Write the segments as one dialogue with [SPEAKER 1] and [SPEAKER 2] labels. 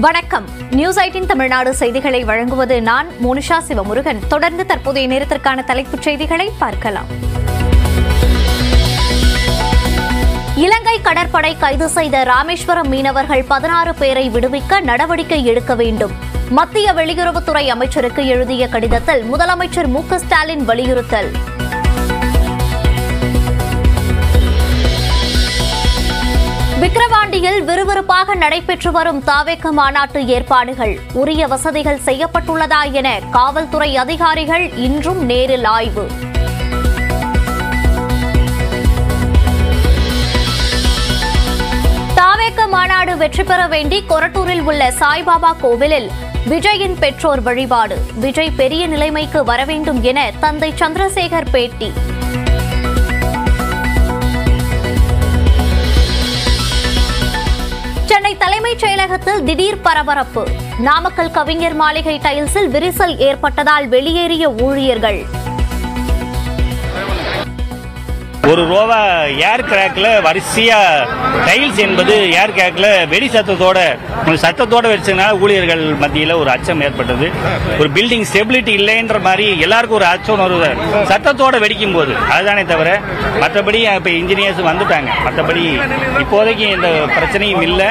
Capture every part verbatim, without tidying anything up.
[SPEAKER 1] வணக்கம். News eighteen Tamil Nadu செய்திகளை வழங்குவது நான் மோனிஷா சிவமுருகன். தொடர்ந்து தற்போதைய நேரத்திற்கான தலைப்புச் செய்திகளை பார்க்கலாம். இலங்கை கடற்படை கைது செய்த ராமேஸ்வரம் மீனவர்கள் பதினாறு பேரை விடுவிக்க நடவடிக்கை எடுக்க வேண்டும். மத்திய வெளியுறவுத்துறை அமைச்சருக்கு எழுதிய கடிதத்தில் முதலமைச்சர் மு க ஸ்டாலின் வலியுறுத்தல். விக்கிரவாண்டியில் விறுவிறுப்பாக நடைபெற்று வரும் தாவேக மாநாட்டு ஏற்பாடுகள், உரிய வசதிகள் செய்யப்பட்டுள்ளதா என காவல்துறை அதிகாரிகள் இன்றும் நேரில் ஆய்வு. தாவேக மாநாடு வெற்றி பெற வேண்டி கொரட்டூரில் உள்ள சாய்பாபா கோவிலில் விஜயின் பெற்றோர் வழிபாடு. விஜய் பெரிய நிலைமைக்கு வர வேண்டும் என தந்தை சந்திரசேகர் பேட்டி. சென்னை தலைமைச் செயலகத்தில் திடீர் பரபரப்பு. நாமக்கல் கவிஞர் மாளிகை டைல்ஸில் விரிசல் ஏற்பட்டதால் வெளியேறிய ஊழியர்கள்.
[SPEAKER 2] ஒரு ரோவா ஏர் கிராக்ல வரிசையா டைல்ஸ் என்பது ஏர் கிராக்ல வெடி சத்தத்தோட சத்தத்தோட வெடிச்சதுனால ஊழியர்கள் மத்தியில் ஒரு அச்சம் ஏற்பட்டது. ஒரு பில்டிங் ஸ்டெபிலிட்டி இல்லைன்ற மாதிரி எல்லாருக்கும் ஒரு அச்சம் வருது சத்தத்தோட வெடிக்கும் போது. அதுதானே தவிர மற்றபடி இப்ப இன்ஜினியர்ஸ் வந்துட்டாங்க. மற்றபடி இப்போதைக்கு இந்த பிரச்சனையும் இல்லை.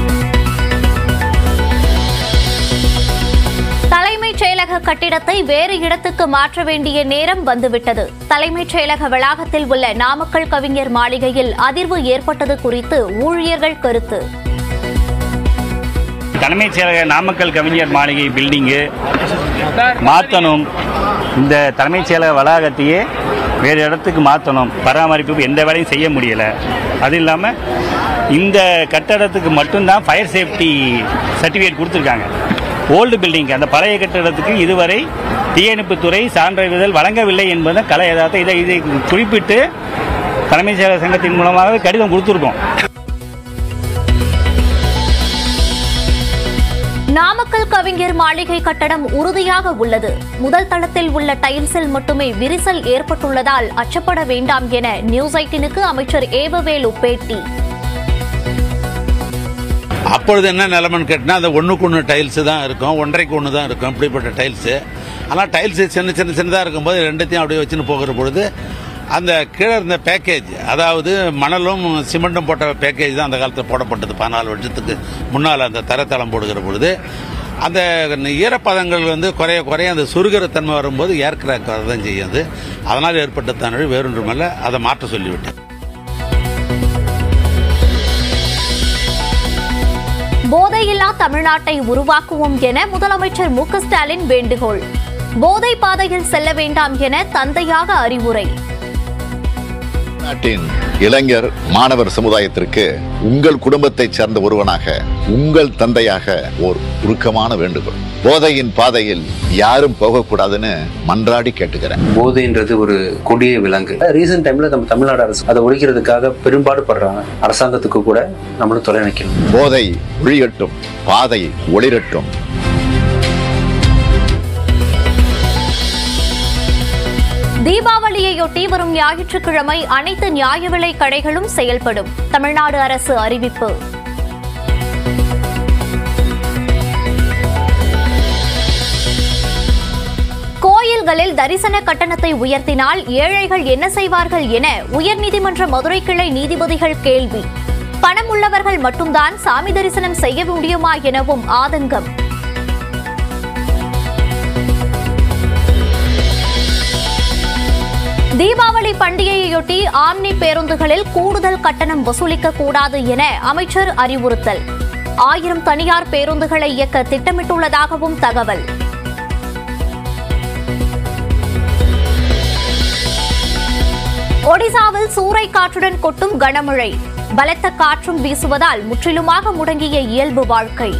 [SPEAKER 1] தலைமைச் செயலக கட்டிடத்தை வேறு இடத்துக்கு மாற்ற வேண்டிய நேரம் வந்துவிட்டது. தலைமைச் செயலக வளாகத்தில் உள்ள நாமக்கல் கவிஞர் மாளிகையில் அதிர்வு ஏற்பட்டது குறித்து ஊழியர்கள் கருத்து.
[SPEAKER 2] தலைமைச் செயலக நாமக்கல் கவிஞர் மாளிகை பில்டிங்கு மாற்றணும். இந்த தலைமைச் செயலக வளாகத்தையே வேறு இடத்துக்கு மாற்றணும். பராமரிப்பு எந்த வேலையும் செய்ய முடியல. அது இல்லாமல் இந்த கட்டடத்துக்கு மட்டும்தான் ஃபயர் சேஃப்டி சர்டிஃபிகேட் கொடுத்துருக்காங்க. ஓல்டு பில்டிங் அந்த பழைய கட்டடத்துக்கு இதுவரை தீயணைப்புத்துறை சான்றிதழ் வழங்கவில்லை என்பது கலை யதார்த்தம். இதை இதை குறிப்பிட்டு தலைமைச் செயலக சங்கத்தின் மூலமாக கடிதம் கொடுத்திருக்கோம்.
[SPEAKER 1] நாமக்கல் கவிஞர் மாளிகை கட்டடம் உறுதியாக உள்ளது. முதல் தளத்தில் உள்ள டைல்ஸில் மட்டுமே விரிசல் ஏற்பட்டுள்ளதால் அச்சப்பட வேண்டாம் என நியூஸ் எய்ட்டீனுக்கு அமைச்சர் ஏவவேலு பேட்டி.
[SPEAKER 3] அப்பொழுது என்ன நிலைமைன்னு கேட்டால் அந்த ஒன்றுக்கு ஒன்று டைல்ஸு தான் இருக்கும், ஒன்றரைக்கு ஒன்று தான் இருக்கும் இப்படிப்பட்ட டைல்ஸு. ஆனால் டைல்ஸு சின்ன சின்ன சின்னதாக இருக்கும்போது ரெண்டுத்தையும் அப்படியே வச்சுன்னு போகிற பொழுது அந்த கீழே இருந்த பேக்கேஜ், அதாவது மணலும் சிமெண்ட்டும் போட்ட பேக்கேஜ் தான் அந்த காலத்தில் போடப்பட்டது. பதினாலு வருஷத்துக்கு முன்னால் அந்த தரத்தளம் போடுகிற பொழுது அந்த ஈரப்பதங்கள் வந்து குறைய குறைய அந்த சுருகிற தன்மை வரும்போது ஏர் கிராக் வரதான் செய்யாது. அதனால் ஏற்பட்ட தானே வேறொன்றுமல்ல. அதை மாற்ற சொல்லிவிட்டேன்.
[SPEAKER 1] போதையில்லா தமிழ்நாட்டை உருவாக்குவோம் என முதலமைச்சர் மு க ஸ்டாலின் வேண்டுகோள். போதை பாதையில் செல்ல வேண்டாம் என தந்தையாக அறிவுரை.
[SPEAKER 4] நாட்டின் இளைஞர் மாணவர் சமுதாயத்திற்கு உங்கள் குடும்பத்தைச் சேர்ந்த ஒருவனாக, உங்கள் தந்தையாக ஒரு உருக்கமான வேண்டுகோள். போதையின் பாதையில் யாரும் போகக்கூடாதுன்னு மன்றாடி கேட்டுக்கிறேன்.
[SPEAKER 5] போதைன்றது ஒரு கொடிய விலங்கு. ரீசன்ட் டைம்ல நம்ம தமிழ்நாடு அரசு அதை ஒழிக்கிறதுக்காக பெரும்பாடு படுறாங்க. அரசாங்கத்துக்கு கூட நம்மளும் தொலை நிற்கணும்.
[SPEAKER 4] போதை ஒழியட்டும், பாதை ஒளிரட்டும்.
[SPEAKER 1] தீபாவளியையொட்டி வரும் ஞாயிற்றுக்கிழமை அனைத்து நியாய விலை கடைகளும் செயல்படும். தமிழ்நாடு அரசு அறிவிப்பு. கோயில்களில் தரிசன கட்டணத்தை உயர்த்தினால் ஏழைகள் என்ன செய்வார்கள் என உயர்நீதிமன்ற மதுரை கிளை நீதிபதிகள் கேள்வி. பணம் உள்ளவர்கள் மட்டும்தான் சாமி தரிசனம் செய்ய முடியுமா எனவும் ஆதங்கம். தீபாவளி பண்டிகையையொட்டி ஆம்னி பேருந்துகளில் கூடுதல் கட்டணம் வசூலிக்க கூடாது என அமைச்சர் அறிவுறுத்தல். ஆயிரம் தனியார் பேருந்துகளை இயக்க திட்டமிட்டுள்ளதாகவும் தகவல். ஒடிசாவில் சூறைக்காற்றுடன் கொட்டும் கனமழை. பலத்த காற்றும் வீசுவதால் முற்றிலுமாக முடங்கிய இயல்பு வாழ்க்கை.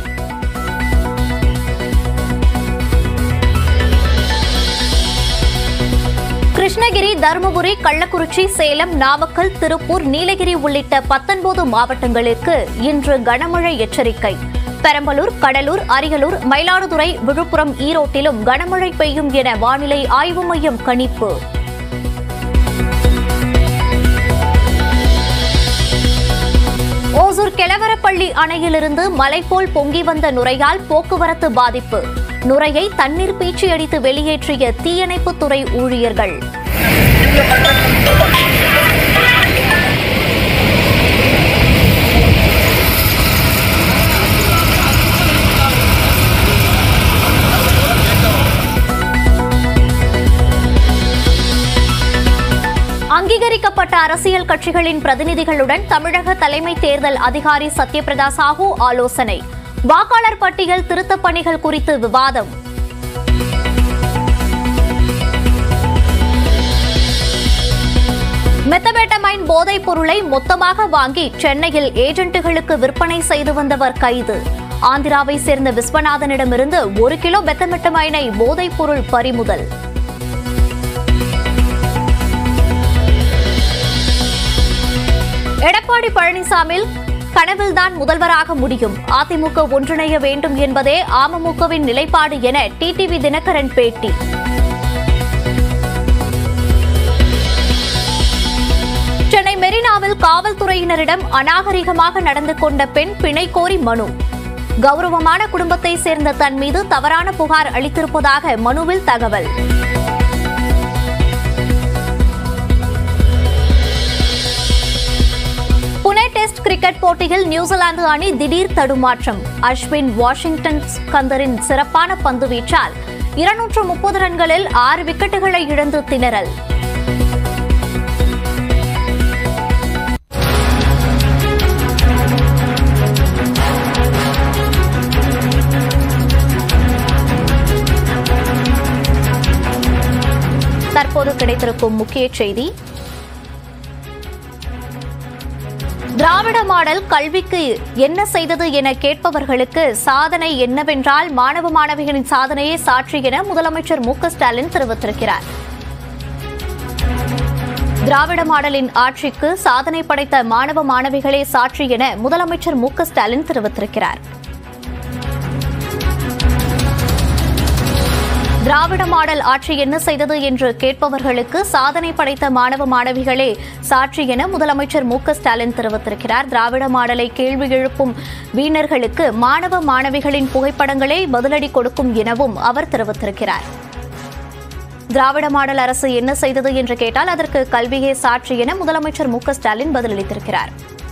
[SPEAKER 1] கிருஷ்ணகிரி, தருமபுரி, கள்ளக்குறிச்சி, சேலம், நாமக்கல், திருப்பூர், நீலகிரி உள்ளிட்ட பத்தொன்பது மாவட்டங்களுக்கு இன்று கனமழை எச்சரிக்கை. பெரம்பலூர், கடலூர், அரியலூர், மயிலாடுதுறை, விழுப்புரம், ஈரோட்டிலும் கனமழை பெய்யும் என வானிலை ஆய்வு மையம் கணிப்பு. ஓசூர் திருப்பூர் கெலவரப்பள்ளி அணையிலிருந்து மலை போல் பொங்கி வந்த நுரையால் போக்குவரத்து பாதிப்பு. நுரையை தண்ணீர் பீச்சி அடித்து வெளியேற்றிய தீயணைப்புத்துறை ஊழியர்கள். அங்கீகரிக்கப்பட்ட அரசியல் கட்சிகளின் பிரதிநிதிகளுடன் தமிழக தலைமை தேர்தல் அதிகாரி சத்யபிரதா சாஹூ ஆலோசனை. வாக்காளர் பட்டியல் திருத்தப் பணிகள் குறித்து விவாதம். மெத்தபேட்டமைன் போதைப் பொருளை மொத்தமாக வாங்கி சென்னையில் ஏஜென்ட்டுகளுக்கு விற்பனை செய்து வந்தவர் கைது. ஆந்திராவை சேர்ந்த விஸ்வநாதனிடமிருந்து ஒரு கிலோ மெத்தபேட்டமைனை போதைப் பொருள் பறிமுதல். எடப்பாடி பழனிசாமி கனவில்தான் முதல்வராக முடியும். அதிமுக ஒன்றிணைய வேண்டும் என்பதே அமமுகவின் நிலைப்பாடு என டிடிவி தினகரன் பேட்டி. சென்னை மெரினாவில் காவல்துறையினரிடம் அநாகரிகமாக நடந்து கொண்ட பெண் பிணை கோரி மனு. கௌரவமான குடும்பத்தை சேர்ந்த தன் மீது தவறான புகார் அளித்திருப்பதாக மனுவில் தகவல். புனே டெஸ்ட் கிரிக்கெட் போட்டியில் நியூசிலாந்து அணி திடீர் தடுமாற்றம். அஸ்வின் வாஷிங்டன் சுந்தரின் சிறப்பான பந்து வீச்சால் இருநூற்று முப்பது ரன்களில் ஆறு விக்கெட்டுகளை இழந்து திணறல். தற்போது கிடைத்திருக்கும் முக்கிய செய்தி. திராவிட மாடல் கல்விக்கு என்ன செய்தது என கேட்பவர்களுக்கு சாதனை என்னவென்றால் மாணவ மாணவிகளின் சாதனையே சாட்சி என முதலமைச்சர் மு க ஸ்டாலின் தெரிவித்திருக்கிறார். திராவிட மாடலின் ஆட்சிக்கு சாதனை படைத்த மாணவ மாணவிகளே சாட்சி என முதலமைச்சர் மு க ஸ்டாலின் தெரிவித்திருக்கிறார். திராவிட மாடல் ஆட்சி என்ன செய்தது என்று கேட்பவர்களுக்கு சாதனை படைத்த மாணவ மாணவிகளே சாட்சி என முதலமைச்சர் மு க ஸ்டாலின் தெரிவித்திருக்கிறார். திராவிட மாடலை கேள்வி எழுப்பும் வீணர்களுக்கு மாணவ மாணவிகளின் புகைப்படங்களே பதிலடி கொடுக்கும் எனவும் அவர் தெரிவித்திருக்கிறார். திராவிட மாடல் அரசு என்ன செய்தது என்று கேட்டால் அதற்கு கல்வியே சாட்சி என முதலமைச்சர் மு க ஸ்டாலின் பதிலளித்திருக்கிறார்.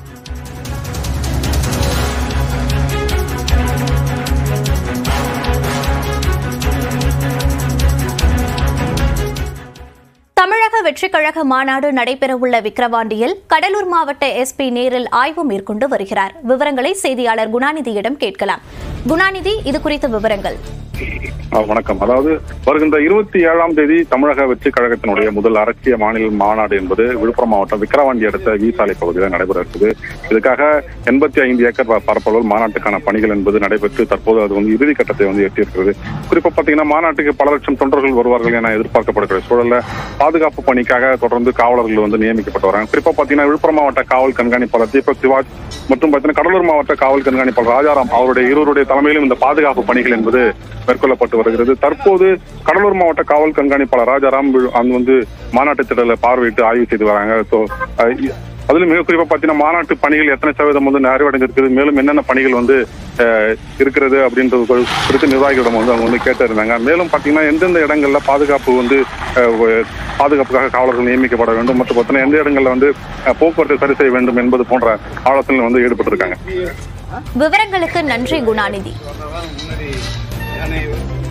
[SPEAKER 1] தமிழக வெற்றிக் கழக மாநாடு நடைபெறவுள்ள விக்கிரவாண்டியில் கடலூர் மாவட்ட எஸ்பி நேரில் ஆய்வு மேற்கொண்டு வருகிறார். விவரங்களை செய்தியாளர் குணாநிதியிடம் கேட்கலாம். குணாநிதி, இது குறித்த விவரங்கள்.
[SPEAKER 6] வணக்கம். அதாவது வருகின்ற இருபத்தி ஏழாம் தேதி தமிழக வெற்றி கழகத்தினுடைய முதல் அரசியல் மாநில மாநாடு என்பது விழுப்புரம் மாவட்டம் விக்கிரவாண்டி அடுத்த வீசாலை பகுதியில் நடைபெற இருக்குது. இதுக்காக எண்பத்தி ஐந்து ஏக்கர் பரப்பளவில் மாநாட்டுக்கான பணிகள் என்பது நடைபெற்று தற்போது அது வந்து இறுதி கட்டத்தை வந்து எட்டியிருக்கிறது. குறிப்பா பாத்தீங்கன்னா மாநாட்டுக்கு பல லட்சம் தொண்டர்கள் வருவார்கள் என எதிர்பார்க்கப்படுகிற சூழல்ல பாதுகாப்பு பணிக்காக தொடர்ந்து காவலர்கள் வந்து நியமிக்கப்பட்டு வராங்க. குறிப்பா பாத்தீங்கன்னா விழுப்புரம் மாவட்ட காவல் கண்காணிப்பாளர் தீபக் சிவாஜ் மற்றும் பாத்தீங்கன்னா கடலூர் மாவட்ட காவல் கண்காணிப்பாளர் ராஜாராம் அவருடைய இருவருடைய தலைமையிலும் இந்த பாதுகாப்பு பணிகள் என்பது மேற்கொள்ளப்பட்டு வருகிறது. தற்போது கடலூர் மாவட்ட காவல் கண்காணிப்பாளர் ராஜாராம் அங்கு வந்து மாநாட்டு திட்டங்களை பார்வையிட்டு ஆய்வு செய்து வராங்க. அதிலும் மிக குறிப்பா பாத்தீங்கன்னா மாநாட்டு பணிகள் எத்தனை சதவீதம் வந்து நிறைவடைந்திருக்கிறது, மேலும் என்னென்ன பணிகள் வந்து இருக்கிறது அப்படின்றது குறித்து நிர்வாகிகளிடம் வந்து அவங்க வந்து கேட்டிருந்தாங்க. மேலும் பாத்தீங்கன்னா எந்தெந்த இடங்கள்ல பாதுகாப்பு வந்து பாதுகாப்புக்காக காவலர்கள் நியமிக்கப்பட வேண்டும் மற்றும் பார்த்தீங்கன்னா எந்த இடங்கள்ல வந்து போக்குவரத்தை சரி செய்ய வேண்டும் என்பது போன்ற ஆலோசனையில் வந்து ஈடுபட்டிருக்காங்க.
[SPEAKER 1] விவரங்களுக்கு நன்றி குணாநிதி.